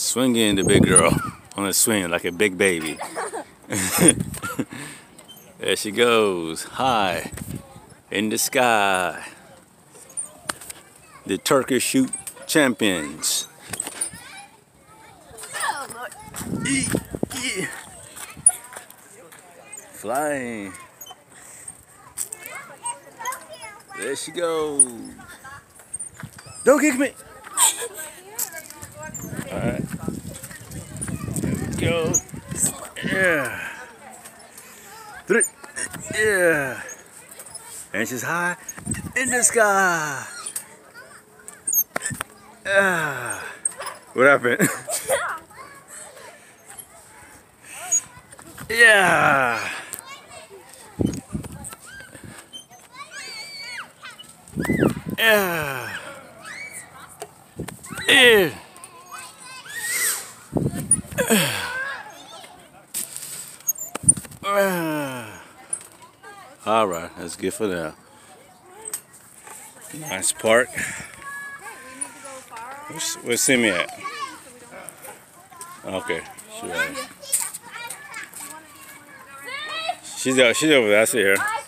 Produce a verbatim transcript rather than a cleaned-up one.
Swinging the big girl on a swing like a big baby. There she goes, high in the sky. The Turkish shoot champions. E e Flying. There she goes. Don't kick me. Alright. There we go. Yeah. Three. Yeah. And she's high in the sky. Ah. What happened? Yeah. Yeah. Yeah. All right, that's good for now. Nice park. Where's, where's Simi at? Okay, sure. She's out. She's over there. I see her.